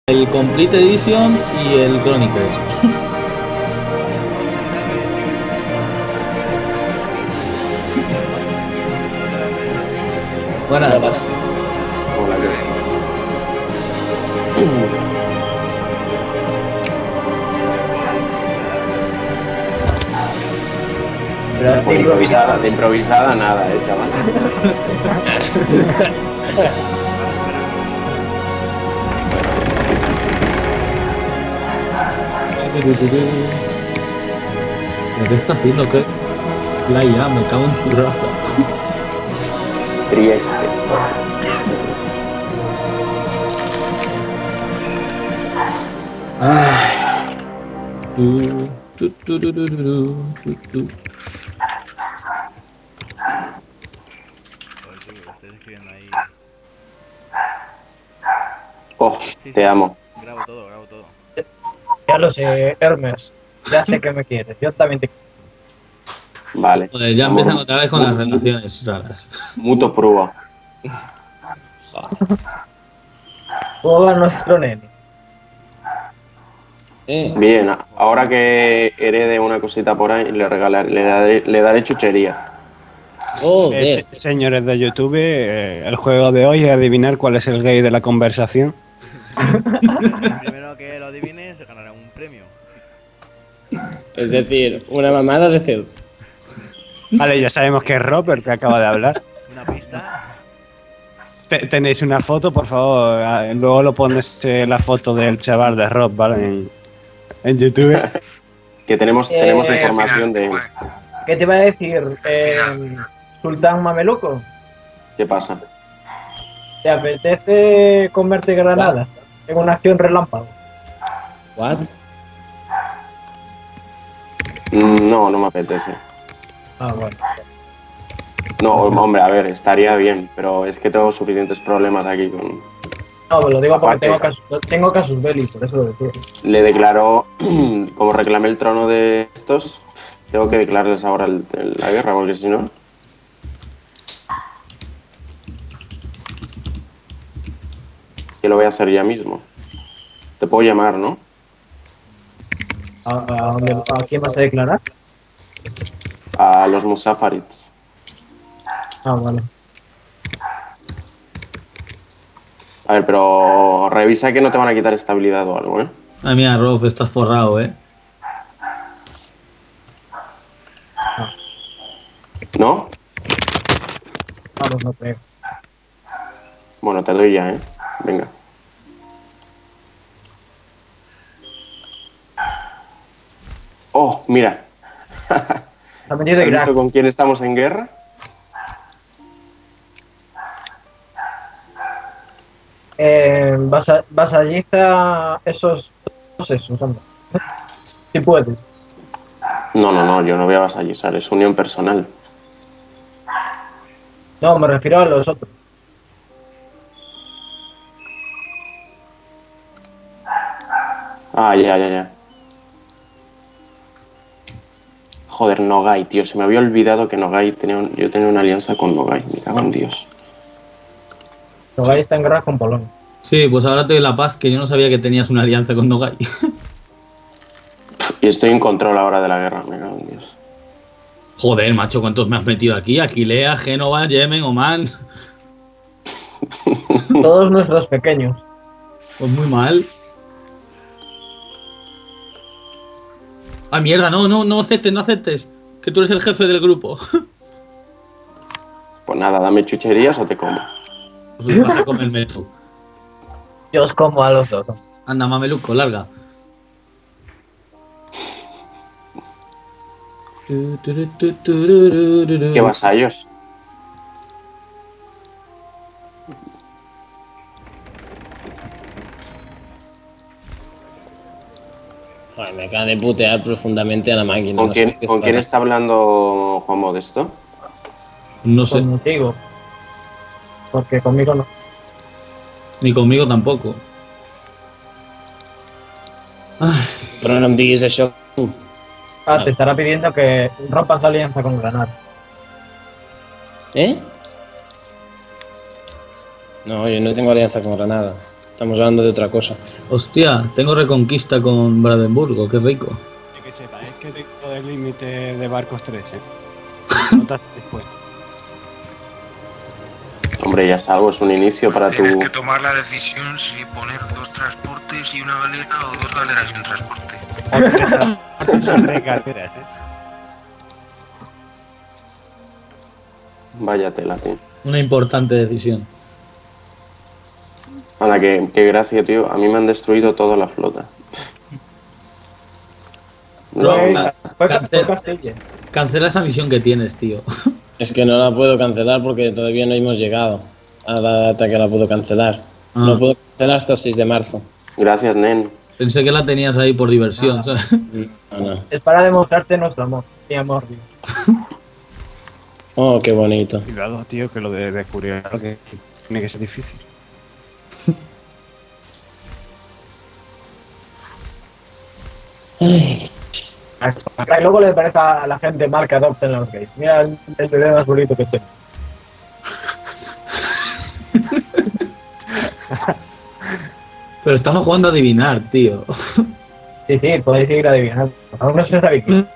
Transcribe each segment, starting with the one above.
El Complete Edition y el Chronicles. Buenas. Hola, ¿qué tal? Pues de improvisada nada, chaval. ¿Qué está haciendo? ¿Qué? La IA, me cago en su raza. Trieste. Ay. Oh, Sí, te amo. Grabo todo, grabo todo. Ya lo sé, Hermes. Ya sé que me quieres. Yo también te quiero. Vale. Joder, ya Amor, empiezan otra vez con las relaciones raras. Muto prueba. ¿Cómo va nuestro nene? Bien, ahora que herede una cosita por ahí, le daré chuchería. Señores de YouTube, el juego de hoy es adivinar cuál es el gay de la conversación. El primero que lo adivine se ganará un premio. Es decir, una mamada de Zeus. Vale, ya sabemos que es Robert que acaba de hablar. Una pista. Tenéis una foto, por favor. Luego lo pones la foto del chaval de Rob, ¿vale? En YouTube. Que tenemos información de él. ¿Qué te iba a decir? Sultán Mameluco, ¿Qué pasa? ¿te apetece convertir Granada en una acción relámpago? ¿What? No, no me apetece. Ah, bueno. No, hombre, a ver, estaría bien, pero es que tengo suficientes problemas aquí con... No, me lo digo porque Aparte- tengo casus belli, por eso lo decía. Le declaró, como reclamé el trono de estos, tengo que declararles ahora la guerra, porque si no... Que lo voy a hacer ya mismo. Te puedo llamar, ¿no? ¿A quién vas a declarar? A los Musafarids. Ah, vale. A ver, pero revisa que no te van a quitar estabilidad o algo, ¿eh? Ay, mira, Rob, estás forrado, ¿eh? ¿No? Vamos, no creo. Bueno, te doy ya, ¿eh? Venga. Oh, mira. Ha metido de ¿Has crack. visto con quién estamos en guerra? Vasallista esos hombre. Si puedes. No, yo no voy a vasallizar, es unión personal. No, me refiero a los otros. Ah, ya. Joder, Nogai, tío, se me había olvidado que Nogai yo tenía una alianza con Nogai, me cago en Dios. Nogai está en guerra con Polonia. Sí, pues ahora te doy la paz, que yo no sabía que tenías una alianza con Nogai. Y estoy en control ahora de la guerra, me cago en Dios. Joder, macho, ¿cuántos me has metido aquí? Aquilea, Génova, Yemen, Oman. Todos nuestros pequeños. Pues muy mal. Ah, mierda, no aceptes. Que tú eres el jefe del grupo. Pues nada, dame chucherías o te como. Pues vas a comerme tú. Yo os como a los dos. Anda, mameluco, larga. ¿Qué vasallos? Joder, me acaba de putear profundamente a la máquina. ¿Con no sé qué quién pasa. está hablando Juan Modesto? No sé, Contigo. Porque conmigo no. ni conmigo tampoco. Ay, Però no em diguis això. Ah, te estará pidiendo que rompas la alianza con Granada. ¿Eh? No, yo no tengo alianza con Granada. Estamos hablando de otra cosa. Hostia, tengo reconquista con Brandenburgo, qué rico. Que sepa, es que tengo el límite de barcos 3, No estás dispuesto. Hombre, ya es algo, es un inicio para tu... Tienes que tomar la decisión si poner 2 transportes y una galera o 2 galeras y un transporte. Son recarteras, Vaya tela, tío. Una importante decisión. Anda, qué gracia, tío. A mí me han destruido toda la flota. No, Bro, nada. Fue Cancel- Castilla. Cancela esa misión que tienes, tío. Es que no la puedo cancelar porque todavía no hemos llegado a la data que la puedo cancelar. Ah. No puedo cancelar hasta el 6 de marzo. Gracias, nen. Pensé que la tenías ahí por diversión, ¿sabes? No. Es para demostrarte nuestro amor. Mi amor, tío. Oh, qué bonito. Cuidado, tío, que lo de descubrir algo que tiene que ser difícil. Ay, Y luego le parece a la gente mal que adopten los gays. Mira el bebé más bonito que tengo. Pero estamos jugando a adivinar, tío. Sí, podéis seguir adivinando. Aún no se sabe quién.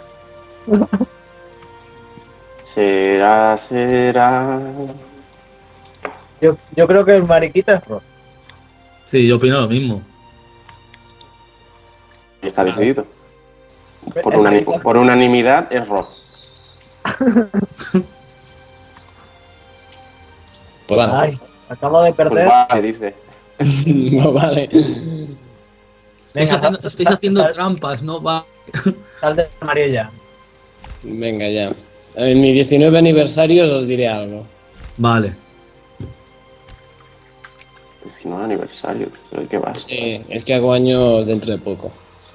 Será... Yo creo que el mariquita es Ross. Sí, yo opino lo mismo. Está decidido. Por unanimidad es Rob. pues vale. Ay, acabo de Pues perder. vale, dice. No vale. Venga, Estáis haciendo trampas, ¿no? Va. Sal de amarilla. Venga, ya. En mi 19 aniversario os diré algo. Vale. 19 aniversario, ¿pero qué vas? Es que hago años dentro de poco.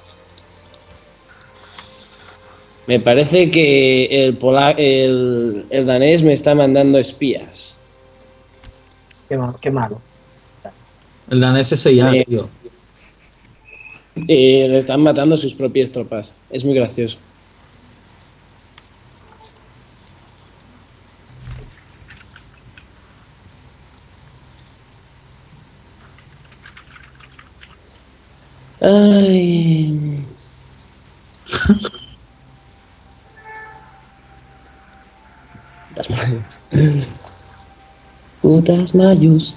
Me parece que el danés me está mandando espías. Qué malo. El danés es ya, Sí. tío. Y le están matando sus propias tropas. Es muy gracioso. Ay. Putas mayos. Putas mayos.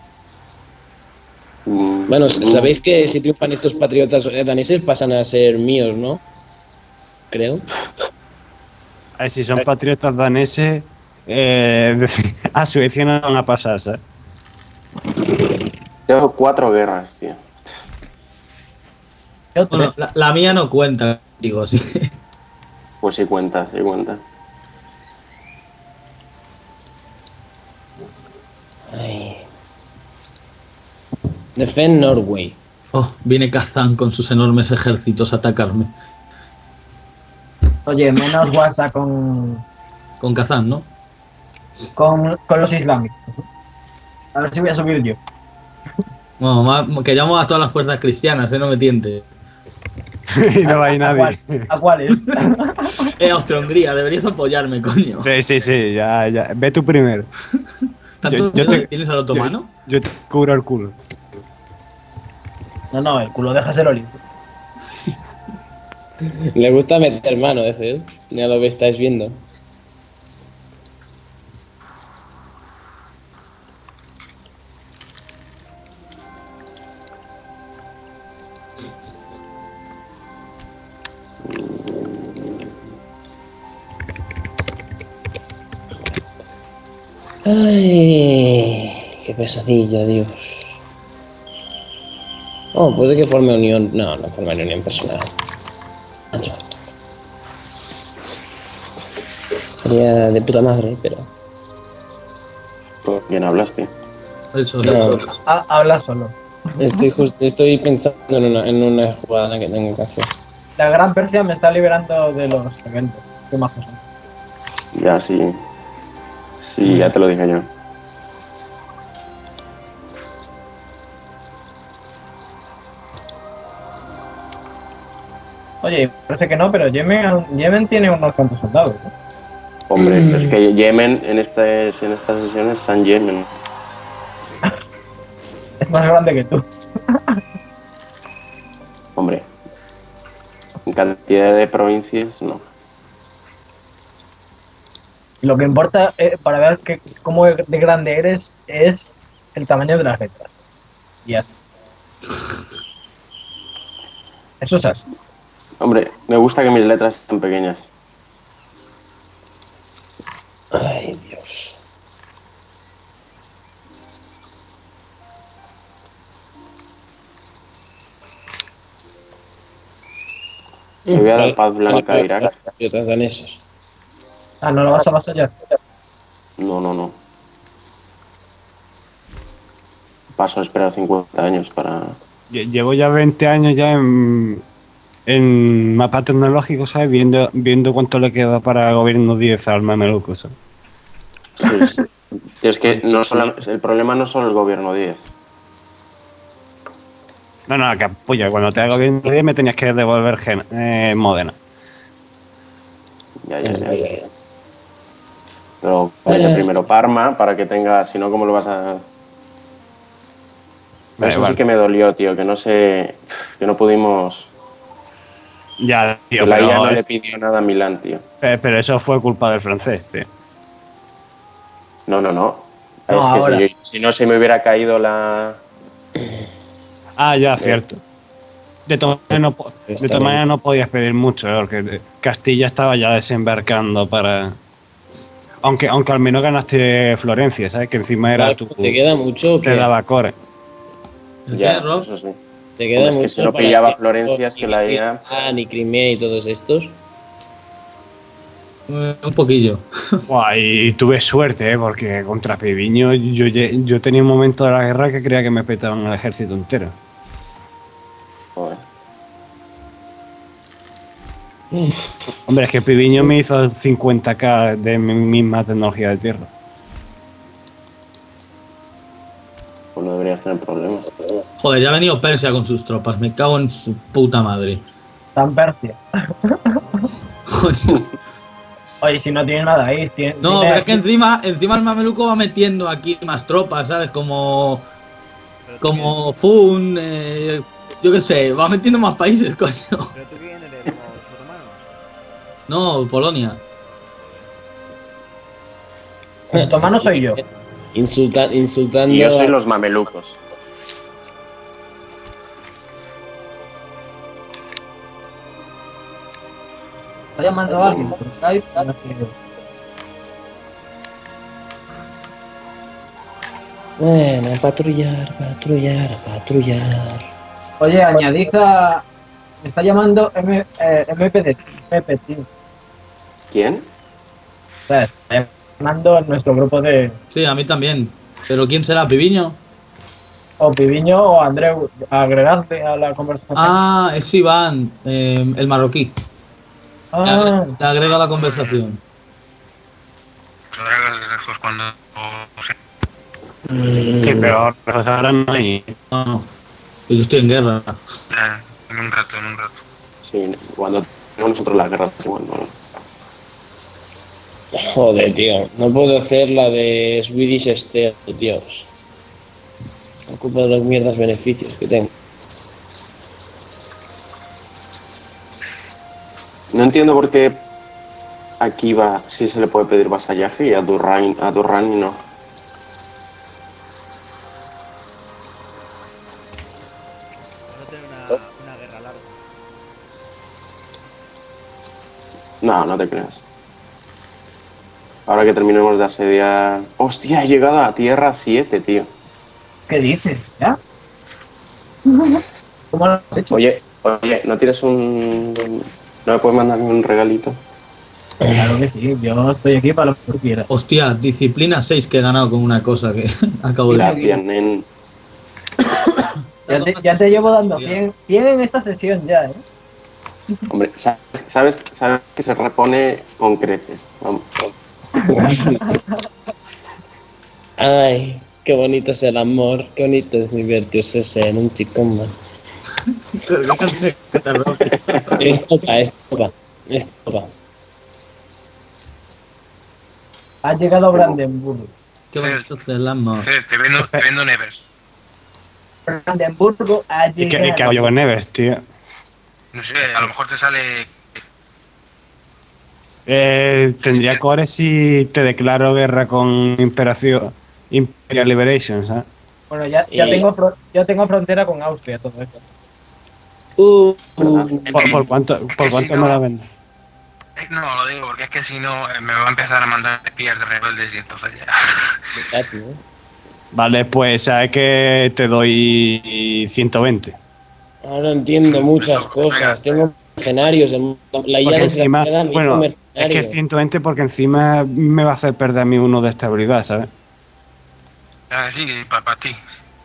Bueno, sabéis que si triunfan estos patriotas daneses pasan a ser míos, ¿no? Creo. A ver, si son patriotas daneses, a Suecia no van a pasar, ¿sabes? Tengo 4 guerras, tío. Yo Bueno, la mía no cuenta, digo, sí. Pues sí cuenta, sí cuenta. Ay. Defend Norway. Oh, viene Kazán con sus enormes ejércitos a atacarme. Oye, menos WhatsApp con Con Kazán, ¿no? los islámicos. A ver si voy a subir yo. Bueno, que llamo a todas las fuerzas cristianas, no me tiente. Y no va a ir nadie. ¿A cuáles? Austria-Hungría, deberías apoyarme, coño. Sí, ya. Ve tú primero. ¿Tanto yo miedo te- le tienes al otomano? Yo te cubro el culo. No, el culo déjaselo libre. Le gusta meter mano, ese, ¿eh? Ya lo que estáis viendo. Ay, qué pesadilla, Dios. Oh, puede que forme unión. No, no forme unión personal. Macho. Sería de puta madre, pero. ¿Con quién hablas, tío? Eso, No. eso. Habla solo. Estoy pensando en una jugada que tengo que hacer. La Gran Persia me está liberando de los eventos. Qué majos son. Ya, sí. Sí, ya te lo dije yo. Oye, parece que no, pero Yemen tiene unos cuantos soldados, ¿no? Hombre, es que Yemen en estas sesiones San Yemen. más grande que tú. Hombre, en cantidad de provincias, no. Lo que importa para ver cómo de grande eres es el tamaño de las letras. Y ya está. Eso es así. Hombre, me gusta que mis letras sean pequeñas. Ay, Dios. Le voy a dar paz blanca a Irak. Y otras danesas. Ah, ¿no lo vas a vasallar? No, no, no. Paso a esperar 50 años para... Llevo ya 20 años ya en mapa tecnológico, ¿sabes? Viendo cuánto le queda para el gobierno 10 al mameluco, ¿sabes? Sí, sí. Tío, es que no solo, el problema no es solo el gobierno 10. No, capullo, cuando te haga gobierno 10 me tenías que devolver Módena. Ya. Pero ponte primero Parma para que tenga, si no, ¿cómo lo vas a...? Pero eso sí que me dolió, tío, que no sé, que no pudimos... Ya, tío, que la IA no pero, le pidió nada a Milán, tío. pero eso fue culpa del francés, tío. No. No, Es que ahora. si no se me hubiera caído la... Ah, ya, cierto. De todas maneras no podías pedir mucho, porque Castilla estaba ya desembarcando para... Aunque al menos ganaste Florencia, ¿sabes? Que encima era tu... ¿Te queda mucho o qué? Te daba core. ¿El Ya, qué, Rob? eso sí. ¿Te queda Hombre, es que mucho si no para pillaba que- Florencia, es que la IA... Ni Crimea y todos estos. Un poquillo. Buah, y tuve suerte, porque contra Piviño yo tenía un momento de la guerra que creía que me petaban el ejército entero. Joder. Hombre, es que Piviño me hizo 50k de mi misma tecnología de tierra. Pues no deberías tener problemas. Joder, ya ha venido Persia con sus tropas. Me cago en su puta madre. Tan Persia. Joder. Oye, si no tiene nada ahí, No, pero es que encima el mameluco va metiendo aquí más tropas, ¿sabes? Como Fun, yo qué sé, va metiendo más países, coño. ¿Pero tú quién eres? ¿Los otomanos? No, Polonia. El otomano soy yo. Insultando Y yo soy a- los mamelucos. Está llamando a alguien por Skype. No sé. Bueno, a patrullar. Oye, añadid a... Me está llamando MPD. MP, tío. ¿Quién? O sea, está llamando en nuestro grupo de... Sí, a mí también. ¿Pero quién será? ¿Piviño? O Piviño o Andreu. Agregadle a la conversación. Ah, es Iván, el marroquí. Ah, Le agrega a la conversación. Ahora lejos cuando... Sí, pero ahora no hay. No, yo estoy en guerra. En un rato. Sí, cuando tenemos nosotros las guerras, igual, ¿no? Joder, tío. No puedo hacer la de Swedish Stealth, tíos. Ocupa de los mierdas beneficios que tengo. No entiendo por qué aquí va, sí se le puede pedir vasallaje y a Durrani no. Van a tener una guerra larga. No, no te creas. Ahora que terminemos de asediar... ¡Hostia! He llegado a Tierra 7, tío. ¿qué dices? ¿Ya? ¿Cómo lo has hecho? Oye, ¿no tienes un... ¿No me puedes mandar un regalito? Claro que sí, yo estoy aquí para lo que tú quieras. Hostia, disciplina 6 que he ganado con una cosa que acabo de... Gracias, nen. Ya te llevo dando 100 en esta sesión ya, ¿eh? Hombre, sabes que se repone con creces. Vamos. Ay, qué bonito es el amor, qué bonito es divertirse en un chico más. Es topa. Has llegado a Brandenburg. Qué bonito es el amor. Te vendo Nevers. Brandenburgo ha ¿Y qué hago yo llegado. con Nevers, tío? No sé, a lo mejor te sale. Tendría core si te declaro guerra con Imperial Liberation, ¿sabes? Bueno, ya tengo frontera con Austria, todo eso. ¿Por cuánto me la vendes? No, lo digo porque es que si no me va a empezar a mandar espías de rebeldes y entonces ya. Vale, pues sabes que te doy 120. Ahora entiendo muchas cosas. Tengo mercenarios. La IA Porque encima, desgraciada me hizo bueno, es mercenario. que 120 porque encima me va a hacer perder a mí uno de estabilidad, ¿sabes? Ah, sí, para ti.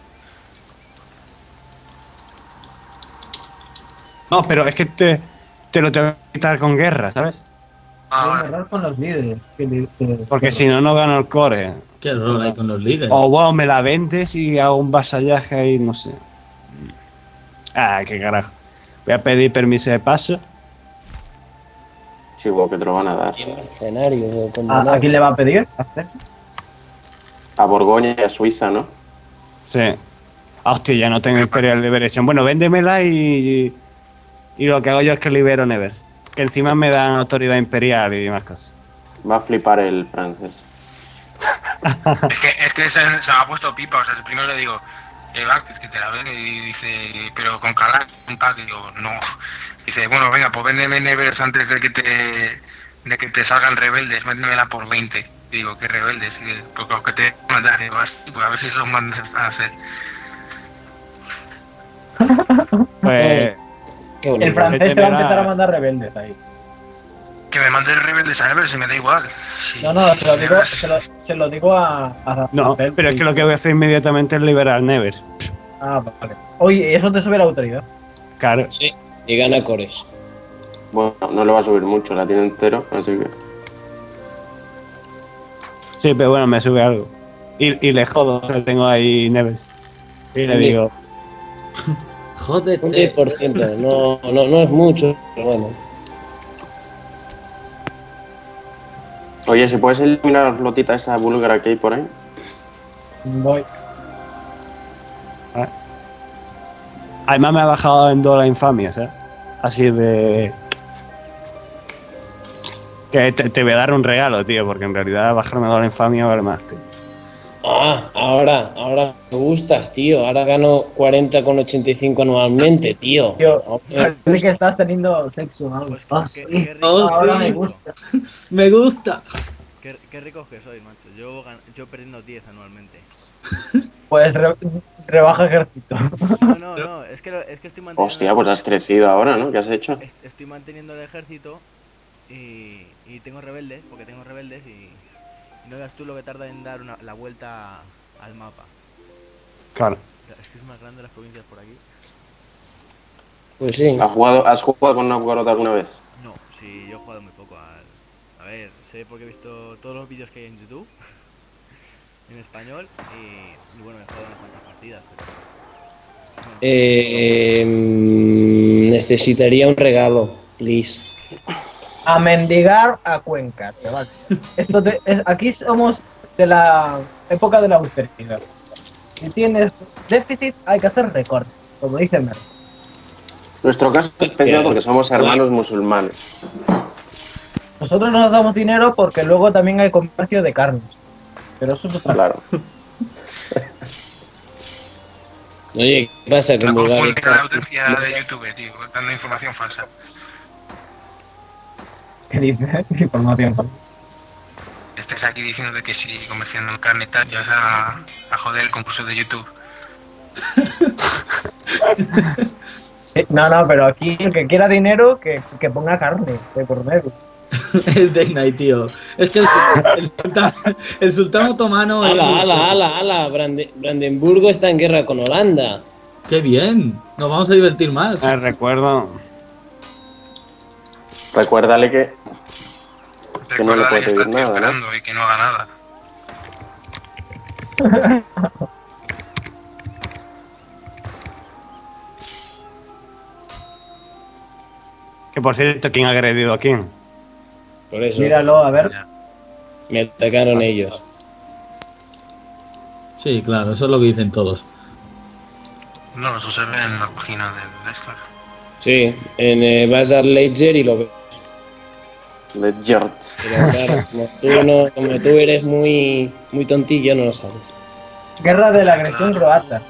No, pero es que te lo tengo que quitar con guerra, ¿sabes? Voy a Ah, errar con los líderes. Porque si no, no gano el core. Qué error hay con los líderes. O bueno, me la vendes y hago un vasallaje ahí, no sé. Ah, qué carajo. Voy a pedir permiso de paso. Chivo, que te lo van a dar. Qué mercenarios. ¿A quién le va a pedir? A Borgoña y a Suiza, ¿no? Sí. Hostia, ya no tengo Imperial Liberation. Bueno, véndemela y lo que hago yo es que libero Nevers. Que encima me dan autoridad imperial y demás cosas. Va a flipar el francés. es que se me ha puesto pipa, o sea, primero le digo, va, que te la vende y dice, pero con calar un pack, y digo, no. Dice, bueno, venga, pues véndeme Nevers antes de que te salgan rebeldes, véndemela por 20. Y digo, ¿qué rebeldes? Porque los que te mandan, pues a ver si se los mandas a hacer. Pues Qué bonito. El francés te va a empezar a mandar rebeldes ahí. Que me mande rebeldes a Nevers, se me da igual. Si- No, si se lo digo, Nevers- se lo digo a no, Rafael, pero es que lo que voy a hacer inmediatamente es liberar Nevers. Ah, vale. Oye, eso te sube la autoridad. Claro. Sí, y gana cores. Bueno, no le va a subir mucho, la tiene entero, así que. Sí, pero bueno, me sube algo. Y le jodo, que tengo ahí Nevers. Y le digo, Un Jódete. 10%. No es mucho, pero bueno. Oye, si puedes eliminar la flotita esa búlgara que hay por ahí. Voy. además me ha bajado en 2 la infamia, ¿sabes? Así de... Que te voy a dar un regalo, tío, porque en realidad bajarme 2 la infamia vale más, tío. Ah, ahora me gustas, tío. Ahora gano 40,85 anualmente, tío. Tío, parece que estás teniendo sexo o algo. Pues Ah, qué sí. rico, Ahora me gusta. Me gusta. qué ricos que sois, macho. Yo perdiendo 10 anualmente. Pues rebaja ejército. No, es que estoy manteniendo. Hostia, pues has crecido ahora, ¿no? ¿Qué has hecho? Estoy manteniendo el ejército y tengo rebeldes, porque tengo rebeldes y no veas tú lo que tarda en dar la vuelta al mapa. Claro. Es que es más grande las provincias por aquí. Pues sí. ¿Has jugado con Novgorod alguna vez? No, sí, yo he jugado muy poco al... A ver, sé porque he visto todos los vídeos que hay en YouTube en español y bueno, he jugado unas cuantas partidas, pero... Necesitaría un regalo, please. A mendigar a Cuenca, chaval. Aquí somos de la época de la austeridad. Si tienes déficit, hay que hacer recortes, como dice Mer. Nuestro caso es especial porque somos hermanos musulmanes. Nosotros nos damos dinero porque luego también hay comercio de carnes. Pero eso es otra cosa. Claro. Oye, ¿qué pasa con No Bulgaria? confunde la audiencia de YouTube, tío, dando información falsa. ¿Qué dices? Información. Estés aquí diciendo de que si comerciando carne y tal, ya vas a joder el concurso de YouTube. No, pero aquí el que quiera dinero, que ponga carne de cordero. Es Day tío. Es que el sultán otomano... es muy gracioso. ¡Hala! Brandenburgo está en guerra con Holanda. ¡Qué bien! Nos vamos a divertir más. Recuerdo... Recuérdale que no le Recuerda puede que está pedir nada, ¿no? esperando y que no haga nada. Que por cierto, ¿quién ha agredido a quién? Por eso Míralo, a ver. Ya. me atacaron ellos. Sí, claro, eso es lo que dicen todos. No, eso se ve en la página del Extra. Sí, vas al Ledger y lo ves. Ledger. Pero claro, como tú eres muy tontillo, no lo sabes. Guerra de la agresión croata.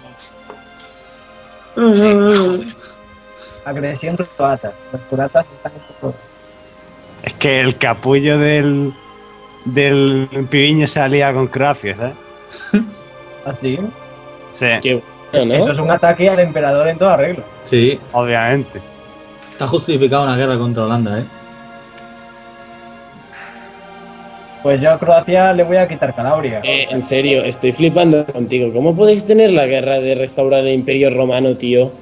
Agresión croata. Los croatas están en todo. Es que el capullo del Piviño se alía con Croacia, ¿sabes? Así. Sí, Qué bueno, Eso ¿no? es un ataque al emperador en toda regla. Sí, obviamente. está justificada una guerra contra Holanda, ¿eh? Pues yo a Croacia le voy a quitar Calabria. En serio, estoy flipando contigo. ¿Cómo podéis tener la guerra de restaurar el Imperio Romano, tío?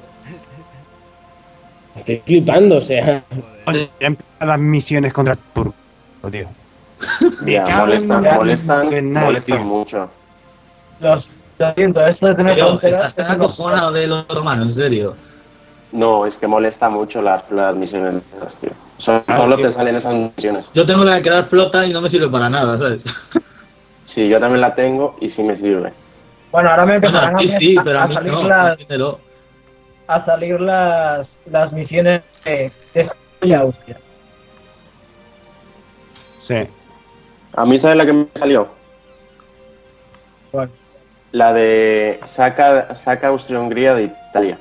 Estoy flipando, o sea. Oye, ya empiezan las misiones contra Turco, tío. Tía, molestan tío. mucho. Lo siento, esto de tener Pero fronteras. estás tan acojonado de los romanos, en serio. No, es que molesta mucho las misiones esas, tío. Solo te salen esas misiones. Yo tengo la de crear flota y no me sirve para nada, ¿sabes? Sí, yo también la tengo y sí me sirve. Bueno, ahora me empezarán Bueno, sí, pero a mí salir no, entiéndelo. a salir las misiones de España y Austria. Sí. A mí, ¿sabes la que me salió? Bueno, La de saca Austria-Hungría de Italia.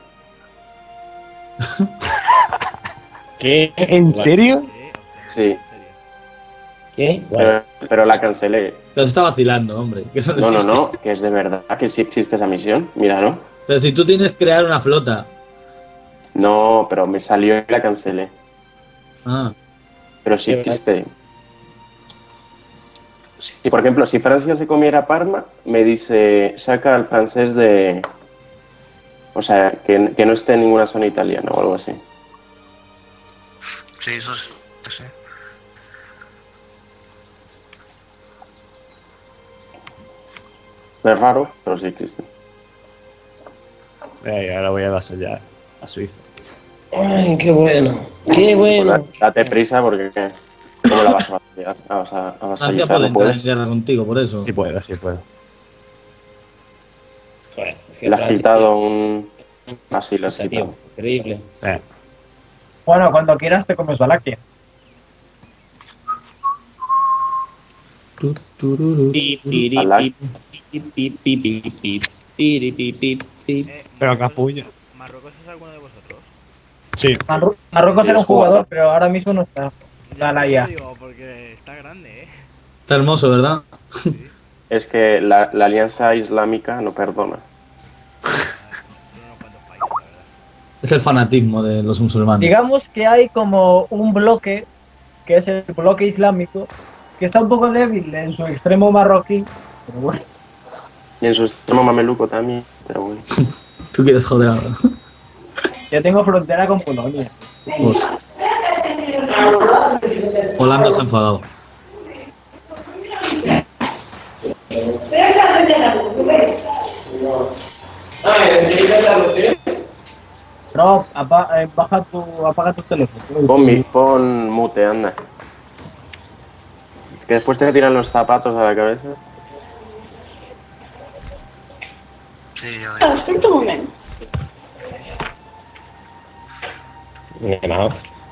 ¿Qué? ¿En serio? Sí, ¿Qué? Bueno, pero la cancelé. Pero se está vacilando, hombre. Que eso No, existe. que es de verdad que sí existe esa misión. Mira, ¿no? Pero si tú tienes que crear una flota. No, pero me salió y la cancelé. Ah, Pero sí Qué existe. Si, por ejemplo, si Francia se comiera Parma, me dice, saca al francés de... O sea, que no esté en ninguna zona italiana o algo así. Sí, eso es. Sí. Es raro, pero sí existe. Ahora voy a vasallar a Suiza. ay, qué bueno. Qué bueno. Date prisa porque ¿cómo la vas a vasallar? Francia Avasallar, puede no entrar en puedes. guerra contigo, por eso. Sí puedo, sí puedo. Joder, es que Le has Francia- quitado un... Así le o has sea, quitado. tío, increíble. Sí. bueno, cuando quieras te comes Valaquia. Pip, piri, Alá. pip, pip, pip, pip, pip, pip, piri, pip, pip, pip. Pero Marruecos- capullo. ¿Marruecos es alguno de vosotros? Sí. Marruecos era un Es jugador. jugador, pero ahora mismo no está. Dale Yo ya. digo, porque está grande, ¿eh? Está hermoso, ¿verdad? Sí. Es que la Alianza Islámica no perdona. Son unos cuantos países, la verdad. Es el fanatismo de los musulmanes. Digamos que hay como un bloque, que es el bloque islámico, que está un poco débil en su extremo marroquí, pero bueno. Y en su extremo mameluco también, pero bueno. Tú quieres joder ahora. Yo tengo frontera con Polonia. Pues. Holanda se ha enfadado. No, apaga tu teléfono. Pon mute, anda. Que después te tiran los zapatos a la cabeza. Sí, yo Espera un momento. Me he llamado.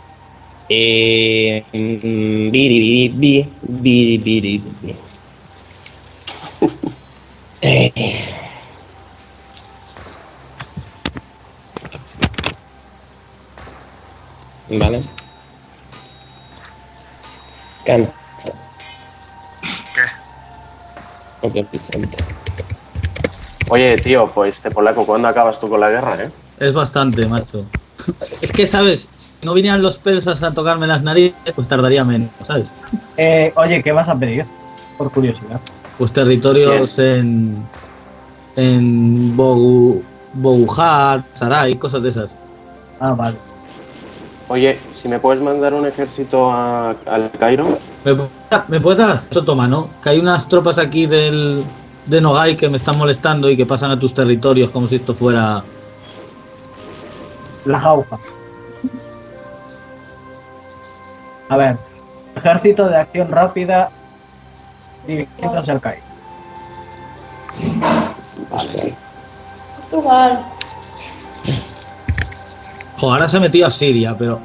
Biri, biri, biri, biri. Vale. Canta. ¿Qué? Ok, presente. Oye, tío, pues polaco, ¿cuándo acabas tú con la guerra, Es bastante, macho. Es que, ¿sabes? Si no vinieran los persas a tocarme las narices, pues tardaría menos, ¿sabes? Oye, ¿qué vas a pedir? Por curiosidad. Pues territorios en Bogujar, Saray, cosas de esas. Ah, vale. Oye, si me puedes mandar un ejército al Cairo. ¿Me puedes dar acceso otomano? Que hay unas tropas aquí de Nogai que me están molestando y que pasan a tus territorios como si esto fuera... La jauja. A ver. Ejército de acción rápida dirigiéndose al Cairo. Vale. Portugal. Joder, ahora se ha metido a Siria, pero...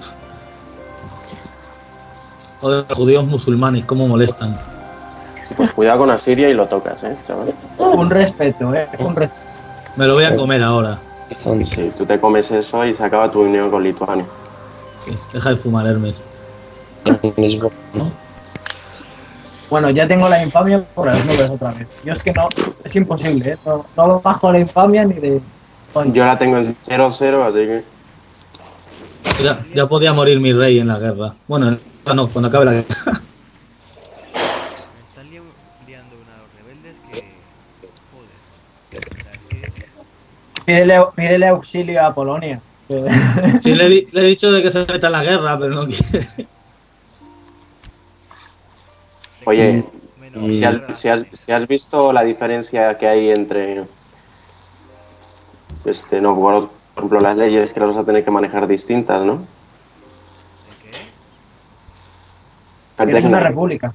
Joder, los judíos musulmanes, cómo molestan. Pues cuidado con Asiria y lo tocas, chaval. Un respeto, un respeto. Me lo voy a comer ahora. Sí, tú te comes eso y se acaba tu unión con Lituania. Sí, deja de fumar, Hermes. Bueno, ya tengo la infamia por las nubes otra vez. Yo es que no, es imposible, no bajo la infamia ni de... Yo la tengo en 0-0, así que... Ya podía morir mi rey en la guerra. Bueno, no, cuando acabe la guerra. Me están liando unos rebeldes que... Joder. O sea, es que... Pídele auxilio a Polonia. Sí, le he dicho de que se meta en la guerra, pero no quiere. Oye, Menos si has visto la diferencia que hay entre... no, por ejemplo, las leyes que las vas a tener que manejar distintas, ¿no? ¿De qué? Eres una república.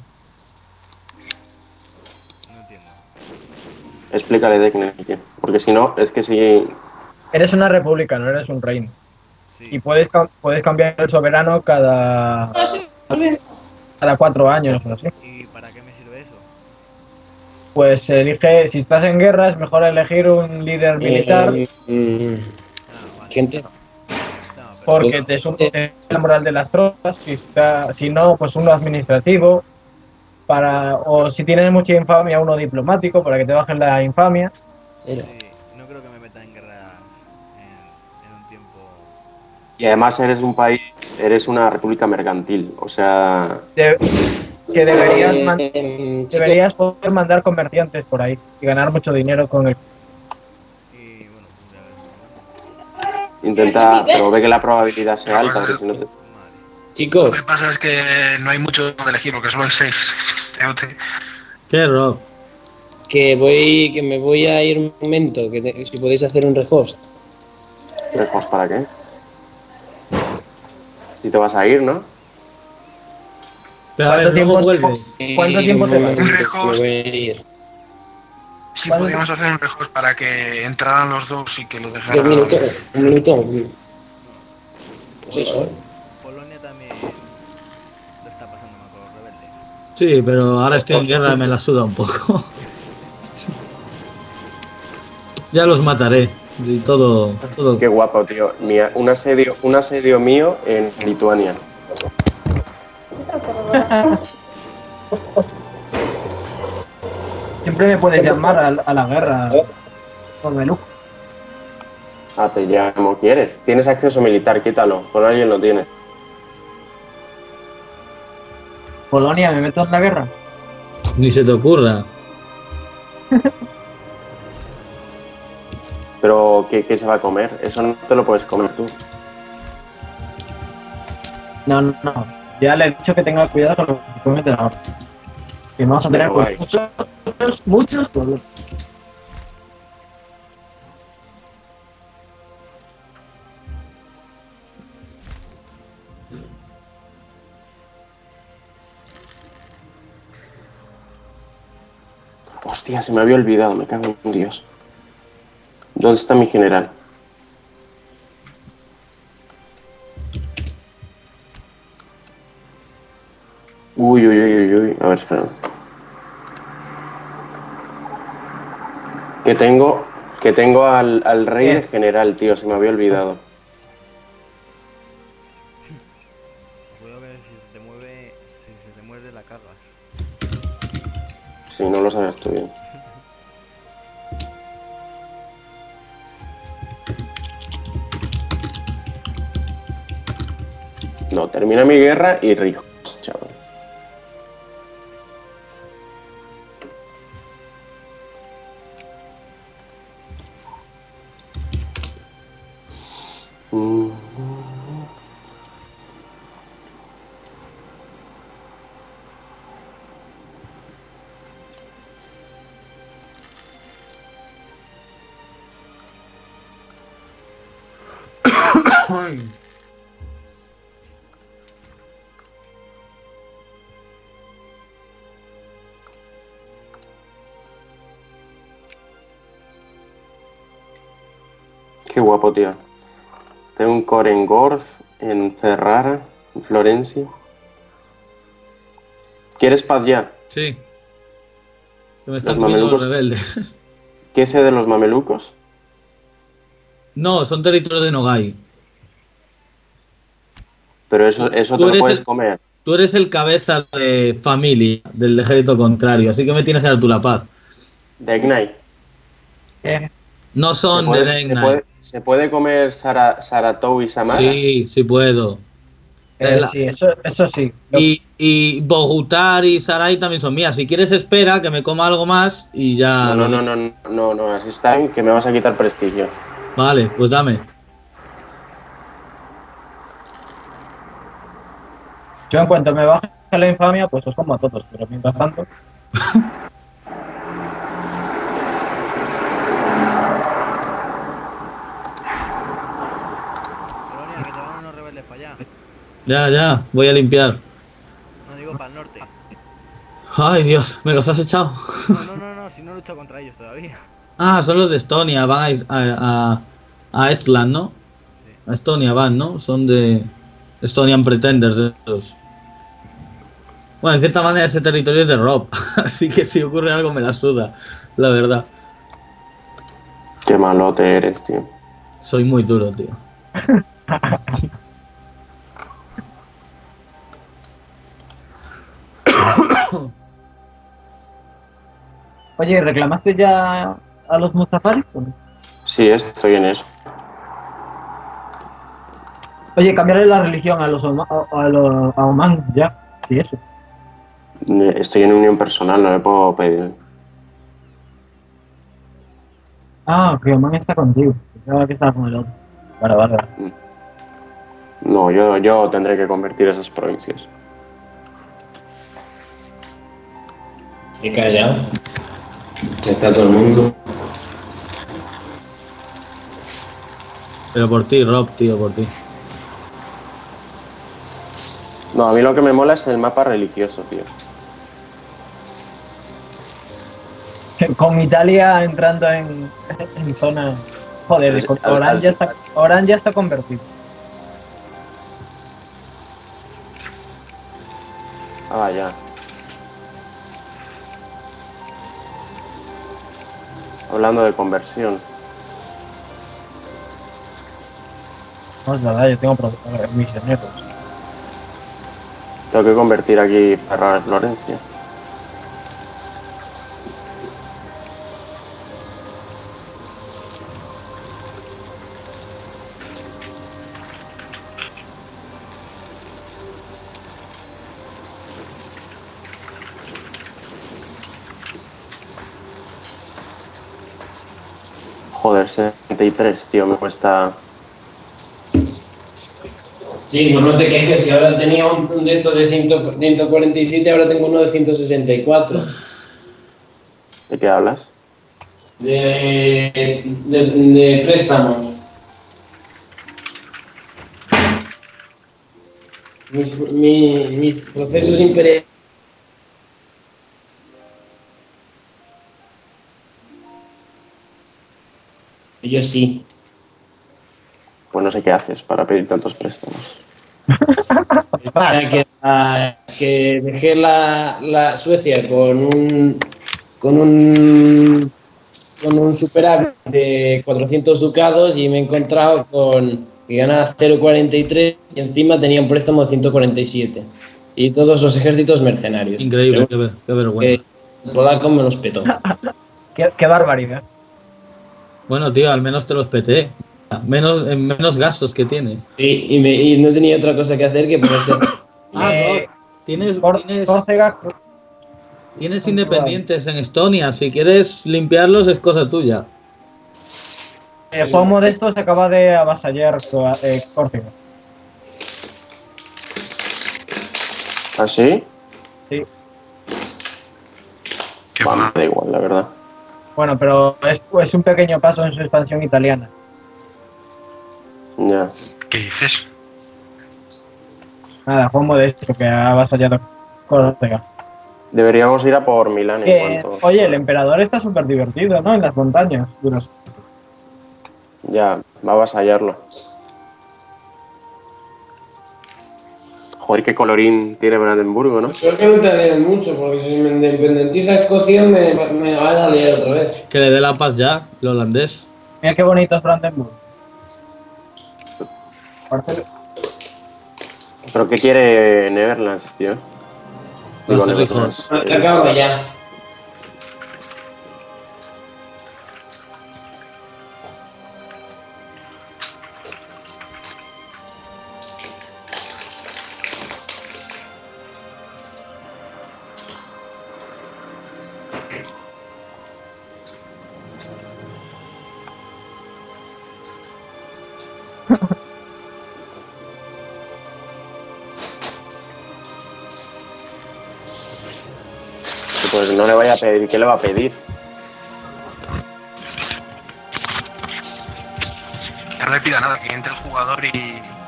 No entiendo. Explícale, Decne, porque si no, es que si... Eres una república, no eres un reino. Sí. Y puedes cambiar el soberano cada 4 años o así. ¿Y para qué me sirve eso? Pues elige, si estás en guerra, es mejor elegir un líder militar Ah, vale. Gente, No, pero... porque te sube la moral de las tropas. Si no, pues uno administrativo. O si tienes mucha infamia, uno diplomático para que te bajen la infamia. Sí, no creo que me meta en guerra en un tiempo... Y además eres un país, eres una república mercantil, o sea... Que deberías poder mandar comerciantes por ahí y ganar mucho dinero con el... Y bueno, Intenta, pero ve que la probabilidad sea alta, porque si no te... vale. Lo chicos, que pasa es que no hay mucho donde elegir porque solo hay 6. ¿Qué, Rob? que me voy a ir un momento, si podéis hacer un rehost. ¿Lejos para qué? Si te vas a ir, ¿no? Pero a ver, luego vuelves. ¿Cuánto tiempo te va? Me voy a ir. Sí, ¿Cuál? podríamos hacer un rehost para que entraran los dos y que lo 2 dejaran. minutos, un minuto. Pues eso. Polonia también lo está pasando mal con los rebeldes. Sí, pero ahora estoy en guerra y me la suda un poco. Ya los mataré. Y todo. Qué guapo, tío. Un asedio mío en Lituania. Siempre me puedes llamar a la guerra con el lujo. Ah, te llamo, ¿quieres? Tienes acceso militar, quítalo. Con alguien lo tiene. Polonia, ¿me meto en la guerra? Ni se te ocurra. Pero, ¿qué se va a comer? Eso no te lo puedes comer tú. No. Ya le he dicho que tenga cuidado con lo que come de ahora. Que vamos a tener Guay. muchos problemas. Hostia, se me había olvidado, me cago en Dios. ¿Dónde está mi general? Uy. A ver, espera. Que tengo al rey de general, tío, se me había olvidado. Puedo ver si se te muerde la cagas. Si no lo sabes tú bien. No, termina mi guerra y ricos, chaval. Qué guapo, tío. Tengo un core en Gorz, en Ferrara, en Florencia. ¿Quieres paz ya? Sí. Que me están Los comiendo los mamelucos. rebeldes. ¿Qué sé de los mamelucos? No, son territorios de Nogai. Pero eso te Tú lo eres puedes el- comer. Tú eres el cabeza de familia del ejército contrario, así que me tienes que dar tú la paz. De Ignite. No son de Degnite. ¿Se puede comer Saratou y Samara? Sí, sí puedo. Sí, eso sí. Y Bogutar y Sarai también son mías. Si quieres, espera que me coma algo más y ya. No, así está bien, que me vas a quitar prestigio. Vale, pues dame. Yo en cuanto me baje la infamia, pues os como a todos, pero mientras tanto... Colonia, que te van unos rebeldes para allá. Ya, voy a limpiar. No digo para el norte. Ay, Dios, ¿me los has echado? No, si no he luchado contra ellos todavía. Ah, son los de Estonia, van a Estland, ¿no? Sí. A Estonia van, ¿no? Son de Estonian Pretenders esos. Bueno, en cierta manera ese territorio es de Rob, así que si ocurre algo me la suda, la verdad. Qué malote eres, tío. Soy muy duro, tío. Oye, ¿reclamaste ya a los Mustafaris? Sí, estoy en eso. Oye, cambiarle la religión a los a Oman, ya. Sí, eso. Estoy en unión personal, no le puedo pedir. Ah, que Oman está contigo. Pensaba que estaba con el otro. Vale. No, yo tendré que convertir esas provincias. He callado. Está todo el mundo. Pero por ti, Rob, tío, por ti. No, a mí lo que me mola es el mapa religioso, tío. Con Italia entrando en zona... Joder, Pues, Oran ya está convertido. Ah, ya. Hablando de conversión. No es verdad, yo tengo misioneros. Tengo que convertir aquí para Florencia. Joder, 73, tío, me cuesta... Sí, pues no te quejes, si ahora tenía un de estos de 147, ahora tengo uno de 164. ¿De qué hablas? De préstamos. Mis procesos imperiales. Yo sí. Pues no sé qué haces para pedir tantos préstamos. Que dejé la Suecia con un superávit de 400 ducados y me he encontrado con que ganaba 0,43 y encima tenía un préstamo de 147. Y todos los ejércitos mercenarios. Increíble, qué vergüenza. El polaco me los petó. Qué barbaridad. Bueno, tío, al menos te los peté. Menos gastos que tienes. Sí, y no tenía otra cosa que hacer que ponerse. Ah, Rob, tienes Córcega, independientes en Estonia. Si quieres limpiarlos es cosa tuya. el juego modesto se acaba de avasallar Córcega. ¿Ah, sí? Sí. Qué Bueno, mal. me da igual, la verdad. Bueno, pero es un pequeño paso en su expansión italiana. Ya. ¿Qué dices? Nada, juego modesto que ha avasallado Córcega. Deberíamos ir a por Milán en cuanto... Oye, el emperador está súper divertido, ¿no? En las montañas. Duras. Ya, va a avasallarlo. Joder, qué colorín tiene Brandenburgo, ¿no? Creo que no te lían mucho, porque si me independiza Escocia me van a liar otra vez. Que le dé la paz ya, el holandés. Mira qué bonito es Brandenburg. ¿Pero qué quiere Netherlands, tío? Los Digo, hijos. Te acabo ya. Pues no le vaya a pedir. ¿Qué le va a pedir? Que no le pida nada, que entre el jugador y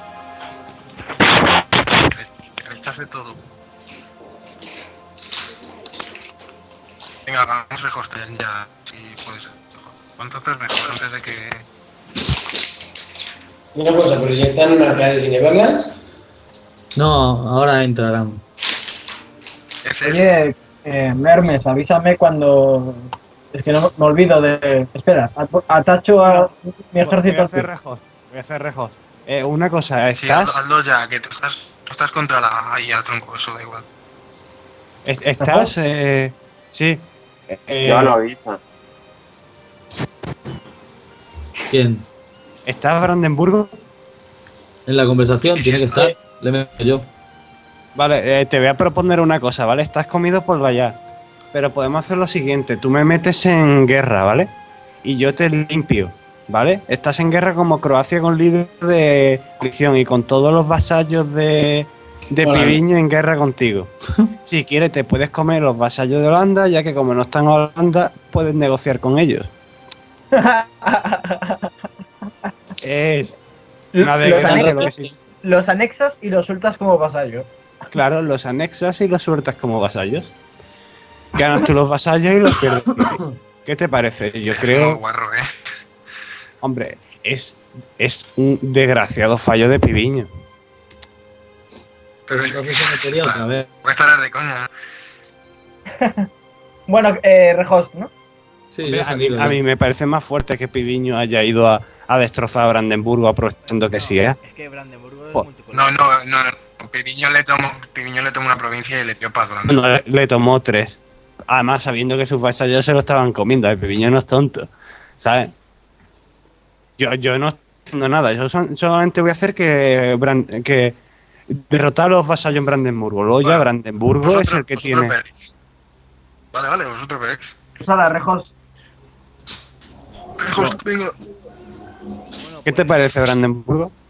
que rechace todo. Venga, vamos a hostear ya, si puede ser. Cuanto antes mejor, antes de que... Una cosa, pero ya están marcadas sin verlas. No, ahora entrarán. Ese, Oye, Mermes, avísame cuando... Es que no me olvido de... Espera, atacho a mi ejército. Voy a hacer rejos. Voy a hacer rejos. Una cosa, sí, ¿estás? hazlo ya, que tú estás contra la... ahí al tronco, eso da igual. ¿Estás? Sí. Ya lo avisa. ¿Quién? ¿Estás Brandenburgo? En la conversación Sí, tiene sí, que estar. Le meto yo. Vale, te voy a proponer una cosa, ¿vale? Estás comido por allá. Pero podemos hacer lo siguiente. Tú me metes en guerra, ¿vale? Y yo te limpio, ¿vale? Estás en guerra como Croacia con líder de coalición y con todos los vasallos de Vale. Piviño en guerra contigo. Si quieres te puedes comer los vasallos de Holanda, ya que como no están en Holanda, puedes negociar con ellos. Es una Los desgracia lo que sí. Los anexas y los sueltas como vasallo. Claro, los anexas y los sueltas como vasallos. Ganas tú los vasallos y los pierdes. ¿Qué te parece? Yo Es muy creo, guarro, hombre, es un desgraciado fallo de Piviño. Pero Entonces se metería otra vez. voy a estar de coña. Bueno, Rejost, ¿no? Sí, Hombre, yo a, he mí, salido, a yo. mí me parece más fuerte que Piviño haya ido a destrozar a Brandenburgo aprovechando que sí, ¿eh? Es que Brandenburgo es Oh. multicolor. No. Piviño le tomó una provincia y le dio paz durante. No, le tomó 3. Además, sabiendo que sus vasallos se lo estaban comiendo. El Piviño no es tonto, ¿sabes? Yo no estoy haciendo nada. Yo solamente voy a hacer que derrotar a los vasallos en Brandenburgo. Luego ya Vale. Brandenburgo es el que tiene... veréis. Vale, vosotros veréis. Sala, Rejost. Venga. Bueno, ¿Qué te pues, parece Brandenburgo?